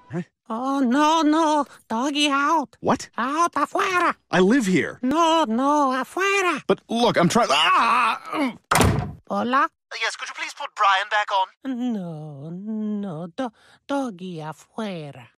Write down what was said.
Huh? Oh, no, no. Doggy out. What? Out, afuera. I live here. No, no, afuera. But look, I'm trying. Ah! Hola? Yes, could you please put Brian back on? No, no. Doggy afuera.